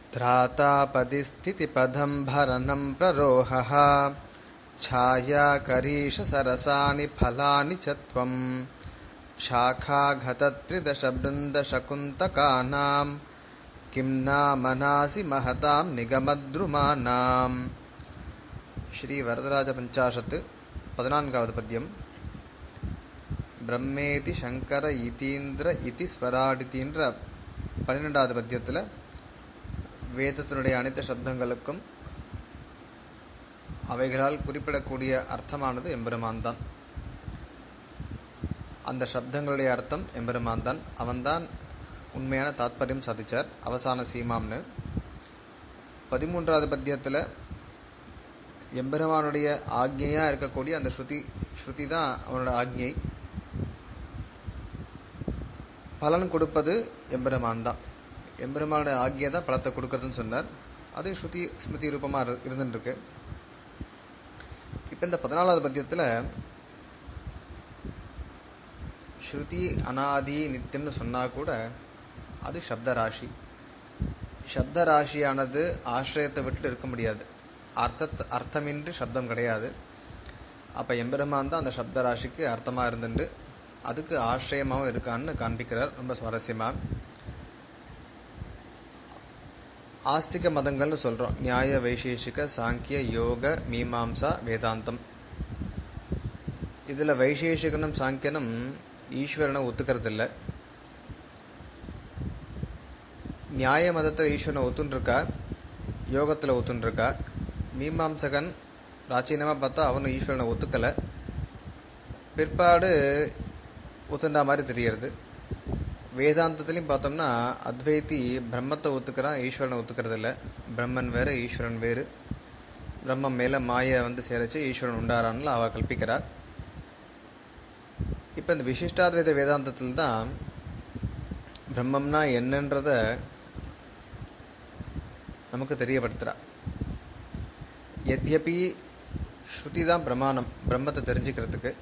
ध्रातापदिस्थितिपदं भरणं प्ररोहः छायाकरीशसरसानि फलानि च त्वं शाखाघतत्रिदशबृन्दशकुन्तकानां किं नामनासि महतां निगमद्रुमाणाम्. श्री वरदराज पंचाशत् 14வது பத்தியம். பிரம்மேதி சங்கர இதீந்திர இதி ஸ்வராடிதீன்ற 12வது பத்தியத்தில் வேதத்தினுடைய அனைத்து சப்தங்களுக்கும் அவைகளால் குறிப்பிடக்கூடிய அர்த்தமானது எம்பெருமான் தான். அந்த சப்தங்களுடைய அர்த்தம் எம்பெருமான் தான். அவன்தான் உண்மையான தாத்பரியம் சாதிச்சார் அவசான சீமாம்னு. 13வது பத்தியத்தில் எம்பெருமானுடைய ஆக்ஞையா இருக்கக்கூடிய அந்த ஸ்ருதி தான் அவனோட ஆக்ஞை. பலன் கொடுப்பது எம்பெருமான் தான். எம்பெருமானுடைய ஆக்ஞை தான் பலத்தை கொடுக்கறதுன்னு சொன்னார். அது ஸ்ருதி ஸ்மிருதி ரூபமாக இருந்துருக்கு. இப்போ இந்த 14வது பத்தியத்தில் ஸ்ருதி அநாதி நித்தியம்னு சொன்னால் கூட அது சப்தராசி. சப்தராசியானது ஆசிரியத்தை விட்டு இருக்க முடியாது. அர்த்தமின்றி சப்தம் கிடையாது. அப்போ எம்பெருமான் தான் அந்த சப்தராசிக்கு அர்த்தமாக இருந்துட்டு அதுக்கு ஆசிரியமாகவும் இருக்கான்னு காண்பிக்கிறார் ரொம்ப சுவாரஸ்யமாக. ஆஸ்திக மதங்கள்னு சொல்கிறோம். நியாய வைசேஷிக சாங்கிய யோக மீமாம்சா வேதாந்தம். இதில் வைசேஷிகனும் சாங்கியனும் ஈஸ்வரனை ஒத்துக்கிறது இல்லை. நியாய மதத்தில் ஈஸ்வரனை ஒத்துன்ருக்கா, யோகத்தில் ஒத்துன்ருக்கா. மீமாம்சகன் பிராச்சீனமாக பார்த்தா அவனும் ஈஸ்வரனை ஒத்துக்கலை. பிற்பாடு ஒத்துண்டா மாதிரி தெரியறது. வேதாந்தத்துலேயும் பார்த்தோம்னா அத்வைத்தி பிரம்மத்தை ஒத்துக்கிறான், ஈஸ்வரனை ஒத்துக்கிறது இல்லை. பிரம்மன் வேறு ஈஸ்வரன் வேறு. பிரம்மம் மேலே மாயை வந்து சேரச்சு ஈஸ்வரன் உண்டாரான்ல அவள் கல்பிக்கிறார். இப்போ இந்த விசிஷ்டாத்வைத வேதாந்தத்தில் தான் பிரம்மம்னா என்னன்றத நமக்கு தெரியப்படுத்துகிறா. எத்யபி ஸ்ருதி தான் பிரமாணம் பிரம்மத்தை தெரிஞ்சுக்கிறதுக்கு.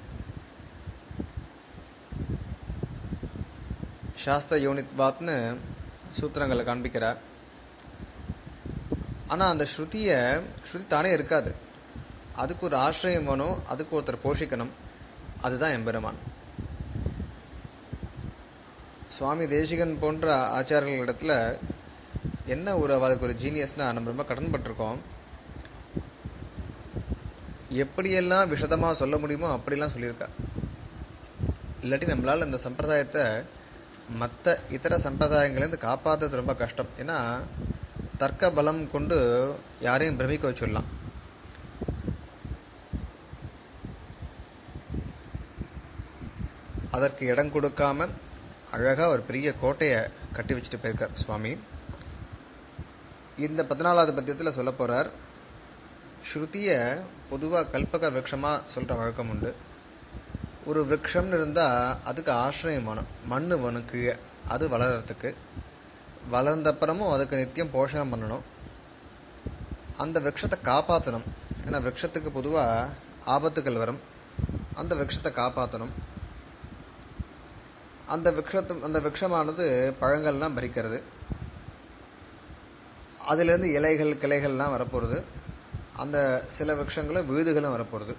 சாஸ்திர யோனித்வாத்னு சூத்திரங்களை காண்பிக்கிறார். ஆனால் அந்த ஸ்ருதி தானே இருக்காது. அதுக்கு ஒரு ஆசிரியம் வேணும், அதுக்கு ஒருத்தர் போஷிக்கணும். அதுதான் எம்பெருமான். சுவாமி தேசிகன் போன்ற ஆச்சாரியர்களிடத்துல என்ன அதுக்கு ஒரு ஜீனியஸ்னால் நம்ம ரொம்ப கடன்பட்டிருக்கோம். எப்படியெல்லாம் விஷதமாக சொல்ல முடியுமோ அப்படிலாம் சொல்லியிருக்கா. இல்லாட்டி நம்மளால் இந்த சம்பிரதாயத்தை மற்ற இதர சம்பிரதாயங்கள்லேருந்து காப்பாற்றுறது ரொம்ப கஷ்டம். ஏன்னா தர்க்க பலம் கொண்டு யாரையும் பிரமிக்க வச்சிடலாம். அதற்கு இடம் கொடுக்காம அழகாக ஒரு பெரிய கோட்டையை கட்டி வச்சுட்டு போயிருக்கார் சுவாமி. இந்த 14வது பத்தியத்தில் சொல்ல போகிறார். ஸ்ருதியை பொதுவாக கல்பக விரக்ஷமாக சொல்கிற வழக்கம் உண்டு. ஒரு விரக்ஷம்னு இருந்தால் அதுக்கு ஆசிரியம் வேணும், மண் வேணும் கீழே அது வளர்கிறதுக்கு. வளர்ந்தப்புறமும் அதுக்கு நித்தியம் போஷணம் பண்ணணும். அந்த விரக்ஷத்தை காப்பாற்றணும். ஏன்னா விரக்ஷத்துக்கு பொதுவாக ஆபத்துகள் வரும். அந்த விரக்ஷத்தை காப்பாற்றணும். அந்த விரக்ஷமானது பழங்கள்லாம் பறிக்கிறது. அதுலேருந்து இலைகள் கிளைகள்லாம் வரப்போகிறது. அந்த சில விரக்ஷங்களும் விழுதுகளும் வரப்போகிறது.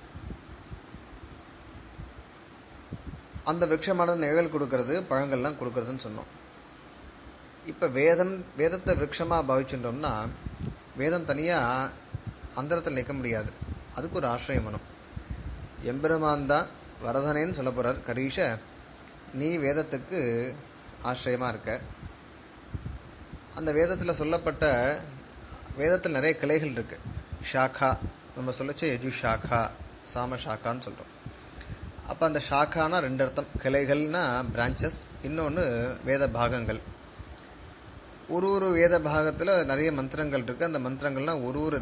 அந்த விரக்ஷமானது நிழல் கொடுக்கறது, பழங்கள்லாம் கொடுக்கறதுன்னு சொன்னோம். இப்போ வேதத்தை விரக்ஷமாக பாவிச்சுட்டோம்னா வேதம் தனியாக அந்தரத்தில் நிற்க முடியாது. அதுக்கு ஒரு ஆசிரியம் வேணும். எம்பெருமான் தான் வரதனேன்னு சொல்ல போகிறார். கரீஷ நீ வேதத்துக்கு ஆசிரியமாக இருக்க. அந்த வேதத்தில் சொல்லப்பட்ட வேதத்தில் நிறைய கிளைகள் இருக்குது. ஷாக்கா நம்ம சொல்லச்சு யஜு ஷாக்கா சாம ஷாக்கான்னு சொல்கிறோம். அப்போ அந்த ஷாக்கானா 2 அர்த்தம். கிளைகள்னா பிரான்ச்சஸ், இன்னொன்று வேத பாகங்கள். ஒரு வேத பாகத்தில் நிறைய மந்திரங்கள் இருக்குது. அந்த மந்திரங்கள்லாம் ஒரு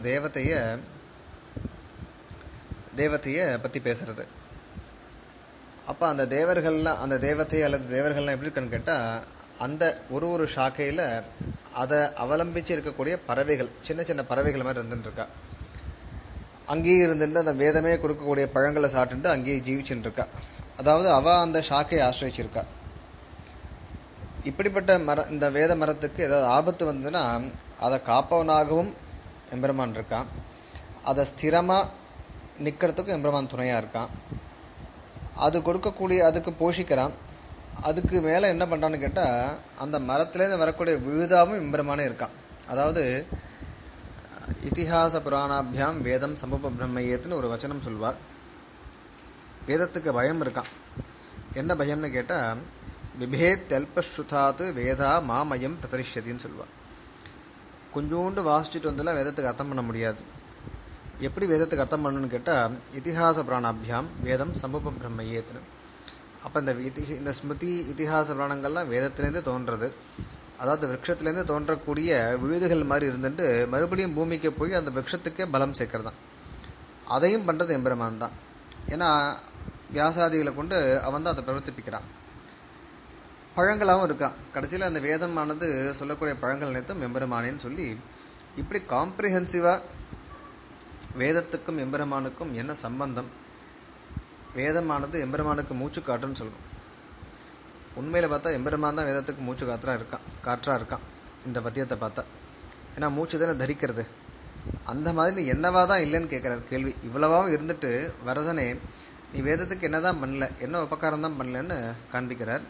தேவதையை பற்றி பேசுறது. அப்போ அந்த தேவர்கள்லாம் அந்த தேவதை அல்லது தேவர்கள்லாம் எப்படி இருக்குன்னு கேட்டால் அந்த ஒரு ஷாக்கையில் அதை அவலம்பிச்சு இருக்கக்கூடிய பறவைகள், சின்ன சின்ன பறவைகள் மாதிரி இருந்துட்டுருக்கா. அங்கேயே இருந்துட்டு அந்த வேதமே கொடுக்கக்கூடிய பழங்களை சாப்பிட்டுட்டு அங்கேயே ஜீவிச்சுட்டு இருக்கா. அதாவது அவள் அந்த ஷாக்கை ஆசிரிச்சிருக்கா. இப்படிப்பட்ட இந்த வேத மரத்துக்கு ஏதாவது ஆபத்து வந்ததுன்னா அதை காப்பவனாகவும் எம்பெருமான் இருக்கான், அதை ஸ்திரமா நிக்கிறதுக்கும் எம்பெருமான் துணையா இருக்கான், அது கொடுக்கக்கூடிய அதுக்கு போஷிக்கிறான். அதுக்கு மேல என்ன பண்றான்னு கேட்டா அந்த மரத்திலேருந்து வரக்கூடிய விழுதாவும் எம்பெருமானே இருக்கான். அதாவது இதிஹாச புராணாபியாம் வேதம் சம்பவ பிரம்மையேத்துன்னு ஒரு வச்சனம் சொல்வார். வேதத்துக்கு பயம் இருக்கான். என்ன பயம்னு கேட்டா விபேத் அல்பஸ்ருதாத்து வேதா மாமயம் பிரதரிஷ்யத்தின்னு சொல்லுவார். கொஞ்சோண்டு வாசிச்சுட்டு வந்தெல்லாம் வேதத்துக்கு அர்த்தம் பண்ண முடியாது. எப்படி வேதத்துக்கு அர்த்தம் பண்ணணும்னு கேட்டால் இதிஹாச புராணாபியாம் வேதம் சம்பவ பிரம்மையேத்துன்னு. அப்போ இந்த ஸ்மிருதி இதிஹாச புராணங்கள்லாம் வேதத்திலேருந்து தோன்றது. அதாவது விரக்ஷத்திலேருந்து தோன்றக்கூடிய விழுதுகள் மாதிரி இருந்துட்டு மறுபடியும் பூமிக்கு போய் அந்த விரக்ஷத்துக்கே பலம் சேர்க்கறதான். அதையும் பண்ணுறது எம்பெருமான் தான். ஏன்னா வியாசாதிகளை கொண்டு அவன் தான் அதை பிரவர்த்திப்பிக்கிறான். பழங்களாகவும் இருக்கான். கடைசியில் அந்த வேதமானது சொல்லக்கூடிய பழங்கள் அனைத்தும் எம்பெருமானேன்னு சொல்லி இப்படி காம்ப்ரிஹென்சிவாக வேதத்துக்கும் எம்பெருமானுக்கும் என்ன சம்பந்தம், வேதமானது எம்பெருமானுக்கு மூச்சு காற்றுன்னு சொல்லணும். உண்மையில் பார்த்தா எம்பெருமான் தான் வேதத்துக்கு மூச்சு காற்றா இருக்கான் இந்த பத்தியத்தை பார்த்தா. ஏன்னா மூச்சு தானே தரிக்கிறது. அந்த மாதிரி என்னவா தான் இல்லைன்னு கேட்குறாரு கேள்வி. இவ்வளவாவும் இருந்துட்டு வரதனே நீ வேதத்துக்கு என்னதான் பண்ணல, என்ன உபகாரம் தான் பண்ணலன்னு காண்பிக்கிறார்.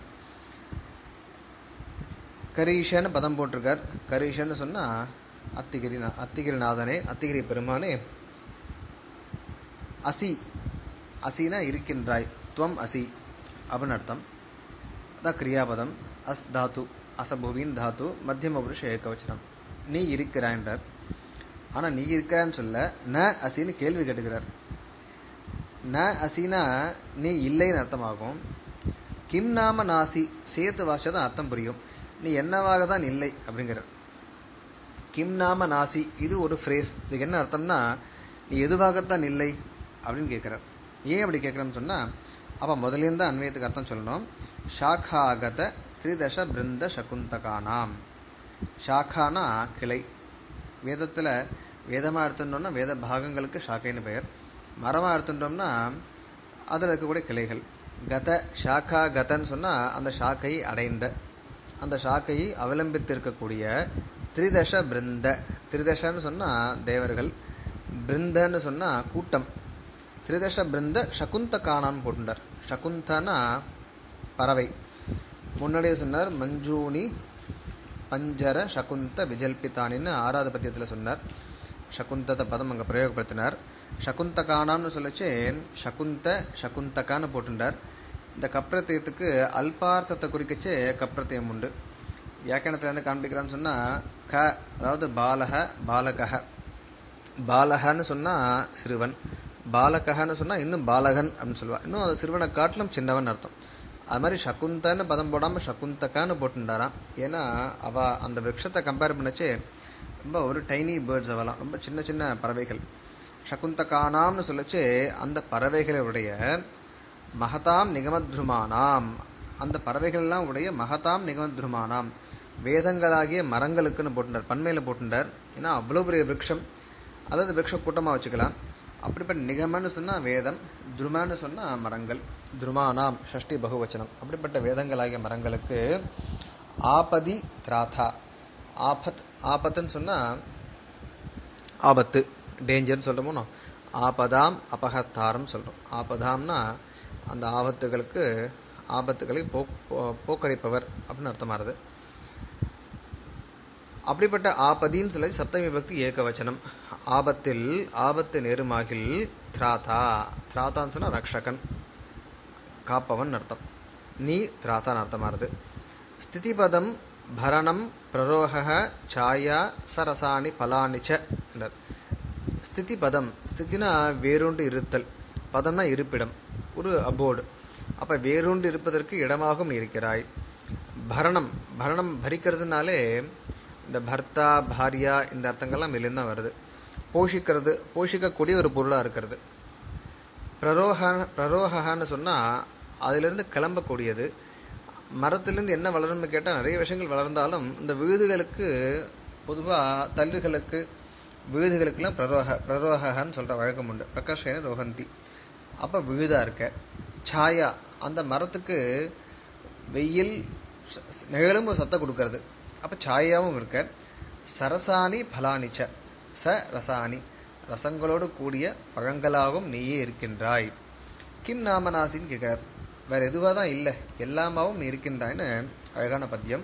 கரீஷன்னு பதம் போட்டிருக்கார். கரீஷன்னு சொன்னா அத்திகிரிநாதனே, அத்திகிரி பெருமானே. அசி, அசினா இருக்கின்றாய், துவம் அசி அப்படின்னு அர்த்தம். அதான் கிரியாபதம். அஸ் தாத்து, அசபுவின் தாத்து, மத்தியம புருஷ ஏகவச்சனம். நீ இருக்கிறான்றார். ஆனால் நீ இருக்கிறான்னு சொல்ல ந அசின்னு கேள்வி கேட்டுக்கிறார். ந அசினா நீ இல்லைன்னு அர்த்தமாகும். கிம் நாம நாசி சேர்த்து வாசதான் அர்த்தம் புரியும். நீ என்னவாக தான் இல்லை அப்படிங்கிற. கிம் நாம நாசி இது ஒரு ஃப்ரேஸ். இதுக்கு என்ன அர்த்தம்னா நீ எதுவாகத்தான் இல்லை அப்படின்னு கேட்குறார். ஏன் அப்படி கேட்குறேன்னு சொன்னால் அப்போ முதலேருந்து அன்வயத்துக்கு அர்த்தம் சொல்லணும். ஷாக்காகத திரிதச பிருந்த சகுந்தகானாம். ஷாக்கானா கிளை. வேதத்தில் வேதமாக எடுத்துட்டோம்னா வேத பாகங்களுக்கு ஷாக்கைன்னு பெயர். மரமாக எடுத்துட்டோம்னா அதில் இருக்கக்கூடிய கிளைகள். கத ஷாக்கா கதன்னு சொன்னால் அந்த ஷாக்கை அடைந்த, அந்த ஷாக்கையை அவலம்பித்து இருக்கக்கூடிய திரிதச பிருந்த. திரிதசன்னு சொன்னால் தேவர்கள், பிருந்தன்னு சொன்னால் கூட்டம். திரிதச பிருந்த சகுந்தகானான்னு போட்டுட்டார். சகுந்தனா பறவை. முன்னாடியே சொன்னார் மஞ்சூனி பஞ்சர சகுந்த விஜல்பித்தானின்னு 6வது பத்தியத்தில் சொன்னார். சகுந்தத பதம் அங்கே பிரயோகப்படுத்தினார். சகுந்தகானான்னு சொல்லச்சே சகுந்தகான்னு போட்டுட்டார். இந்த கப்ரத்தியத்துக்கு அல்பார்த்தத்தை குறிக்கச்சே கப்ரத்தியம் உண்டு. வியாக்கியானத்தில் என்ன காண்பிக்கிறான்னு சொன்னால் க அதாவது பாலக பாலகஹ. பாலகன்னு சொன்னால் சிறுவன், பாலகன்னு சொன்னால் இன்னும் பாலகன் அப்படின்னு சொல்லுவாள். இன்னும் அது சிறுவனை காட்டிலும் சின்னவன் அர்த்தம். அது மாதிரி சகுந்தன்னு பதம் போடாமல் சகுந்தகான்னு போட்டுட்டாராம். ஏன்னா அவள் அந்த விரக்ஷத்தை கம்பேர் பண்ணச்சே ரொம்ப ஒரு டைனி பேர்ட்ஸ், அவெல்லாம் ரொம்ப சின்ன சின்ன பறவைகள். சகுந்தகானாம்னு சொல்லச்சே அந்த பறவைகளுடைய மகதாம் நிகமத்ருமானாம், அந்த பறவைகள்லாம் உடைய மகதாம் நிகமத்ருமானாம் வேதங்களாகிய மரங்களுக்குன்னு போட்டுட்டார். பன்மையில் போட்டுட்டார். ஏன்னா அவ்வளோ பெரிய விரக்ஷம், அதாவது விரக்ஷ கூட்டமாக வச்சுக்கலாம். அப்படிப்பட்ட நிகமன்னு சொன்னால் வேதம், துருமான்னு சொன்னால் மரங்கள். துருமானாம் ஷஷ்டி பகுவச்சனம். அப்படிப்பட்ட வேதங்களாகிய மரங்களுக்கு ஆபதி திராதா. ஆபத், ஆபத்துன்னு சொன்னால் ஆபத்து, டேஞ்சர்னு சொல்கிறோமோ. ஆபதாம் அபகத்தாரம் சொல்கிறோம். ஆபதாம்னா அந்த ஆபத்துகளை போக்கடிப்பவர் அப்படின்னு அர்த்தமாகுது. அப்படிப்பட்ட ஆபதின்னு சொல்லி சப்தமி பக்தி ஏகவச்சனம். ஆபத்தில், ஆபத்து நேருமாகில் திராதா. திராதான்னு சொன்னால் ரக்ஷகன், காப்பவன் அர்த்தம். நீ திராதான் அர்த்தமாகுது. ஸ்திதிபதம் பரணம் பிரரோக சாயா சரசாணி பலானிச்ச. ஸ்திதி பதம், ஸ்திதினா வேரூண்டு இருத்தல், பதம்னா இருப்பிடம், ஒரு அபோர்டு. அப்போ வேரூண்டு இருப்பதற்கு இடமாகவும் இருக்கிறாய். பரணம், பரணம் பரிக்கிறதுனாலே இந்த பர்த்தா பாரியா இந்த அர்த்தங்கள்லாம் வெளியிருந்து தான் வருது. போஷிக்கிறது, போஷிக்கக்கூடிய ஒரு பொருளாக இருக்கிறது. பிரரோகான்னு சொன்னால் அதிலிருந்து கிளம்பக்கூடியது. மரத்திலேருந்து என்ன வளரும்னு கேட்டால் நிறைய விஷயங்கள் வளர்ந்தாலும் இந்த விழுதுகளுக்கு பொதுவாக தள்ளுகளுக்கு விழுதுகளுக்கெல்லாம் பிரரோகான்னு சொல்கிற வழக்கம் உண்டு. பிரகாஷேன ரோஹந்தி. அப்போ விழுதாக இருக்க. சாயா, அந்த மரத்துக்கு வெயில் நிழலும் ஒரு சத்தை கொடுக்கறது. அப்போ சாயாவும் இருக்க. சரசாணி பலானிச்ச, ச ரசாணி, ரசங்களோடு கூடிய பழங்களாகவும் நீயே இருக்கின்றாய். கிம் நாமநாசின்னு கேட்கிறார். வேற எதுவாக தான் இல்லை, எல்லாமாவும் நீ இருக்கின்றாய்னு அழகான பத்தியம்.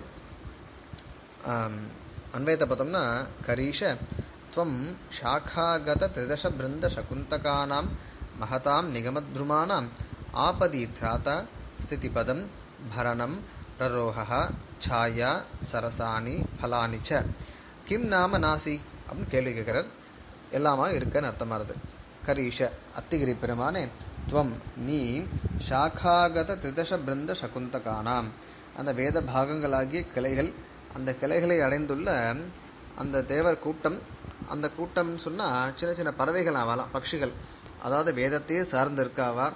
அன்வயத்தை பார்த்தோம்னா கரீஷ துவம் சாகாகத திரிதச பிருந்த சகுந்தகானாம் மகதாம் நிகமத்ருமானாம் ஆபதி திராதா ஸ்திதிபதம் பரணம் பிரரோகா சாயா சரசாணி பலானிச்ச கிம் நாம நாசி அப்படின்னு கேள்வி கேட்கிறார். எல்லாமா இருக்குன்னு அர்த்தமாகுது. கரீஷ அத்திகிரி பெருமானே, துவம் நீ சாகாகத திரிதச பிருந்த சகுந்தகானாம் அந்த வேத பாகங்களாகிய கிளைகள், அந்த கிளைகளை அடைந்துள்ள அந்த தேவர் கூட்டம், அந்த கூட்டம்னு சொன்னால் சின்ன சின்ன பறவைகள் ஆகலாம், பட்சிகள், அதாவது வேதத்தையே சார்ந்து இருக்காவா.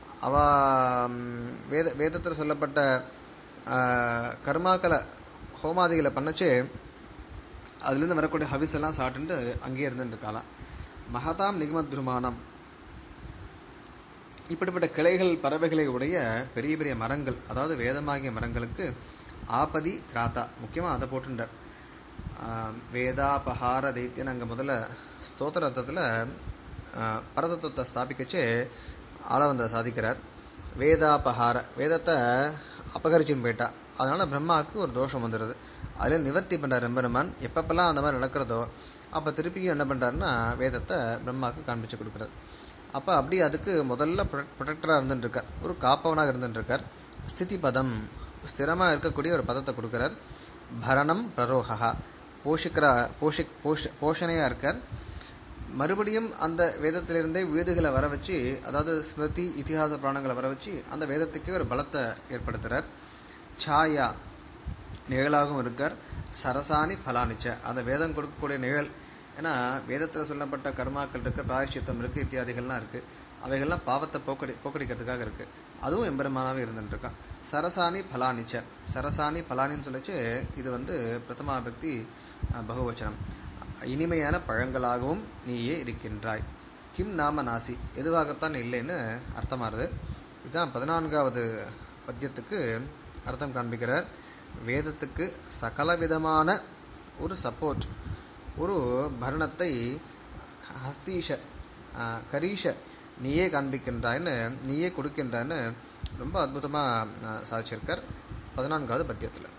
வேதத்தில் சொல்லப்பட்ட கர்மாக்களை ஹோமாதிகளை பண்ணச்சு அதுலேருந்து வரக்கூடிய ஹவிஸ் எல்லாம் சாப்பிட்டு அங்கேயே இருந்துட்டு இருக்கலாம். மகதாம் நிகமத்ருமானம் இப்படிப்பட்ட கிளைகள் பறவைகளை உடைய பெரிய பெரிய மரங்கள், அதாவது வேதமாகிய மரங்களுக்கு ஆபதி திராத்தா, முக்கியமாக அதை போட்டுட்டார். வேதாபஹார தைத்தியன் அங்கே முதல்ல ஸ்தோத்திரத்தில் பரதத்துவத்தை ஸ்தாபிக்கச்சே ஆளவந்த சாதிக்கிறார். வேதாபஹார, வேதத்தை அபகரிச்சுன்னு போயிட்டா, அதனால் பிரம்மாவுக்கு ஒரு தோஷம் வந்துடுது. அதில் நிவர்த்தி பண்ணுறார் எம்பெருமான். எப்பப்பெல்லாம் அந்த மாதிரி நடக்கிறதோ அப்போ திருப்பியும் என்ன பண்ணுறாருன்னா வேதத்தை பிரம்மாவுக்கு காண்பிச்சு கொடுக்குறார். அப்போ அப்படி அதுக்கு முதல்ல ப்ரொடெக்டராக இருந்துட்டுருக்கார், ஒரு காப்பவனாக இருந்துட்டுருக்கார். ஸ்திதி பதம், ஸ்திரமாக இருக்கக்கூடிய ஒரு பதத்தை கொடுக்குறார். பரணம் பிரரோகா, போஷணையாக இருக்கார். மறுபடியும் அந்த வேதத்திலிருந்தே வீடுகளை வர வச்சு, அதாவது ஸ்மிருதி இதிகாச புராணங்களை வர வச்சு அந்த வேதத்துக்கே ஒரு பலத்தை ஏற்படுத்துகிறார். சாயா, நிழலாகவும் இருக்கார். சரசாணி பலானிச்ச, அந்த வேதம் கொடுக்கக்கூடிய நிழல். ஏன்னா வேதத்தில் சொல்லப்பட்ட கர்மாக்கள் இருக்குது, பிராயஷ்சித்தம் இருக்குது, இத்தியாதிகள்லாம் இருக்குது. அவைகள்லாம் பாவத்தை போக்கடிக்கிறதுக்காக இருக்குது. அதுவும் எம்பெருமானாவே இருந்துட்டுருக்கான். சரசாணி பலானிச்ச, சரசாணி பலானின்னு சொல்லிச்சு இது பிரதமாபக்தி பகுவச்சனம். இனிமையான பழங்களாகவும் நீயே இருக்கின்றாய். கிம் நாம நாசி, எதுவாகத்தான் இல்லைன்னு அர்த்தமாகுது. இதுதான் 14வது பத்தியத்துக்கு அர்த்தம் காண்பிக்கிறார். வேதத்துக்கு சகலவிதமான ஒரு சப்போர்ட், ஒரு பரணத்தை ஹஸ்தீஷ கரீஷ நீயே காண்பிக்கின்றாய்ன்னு, நீயே கொடுக்கின்றான்னு ரொம்ப அற்புதமாக சாதிச்சிருக்கார் 14வது பத்தியத்தில்.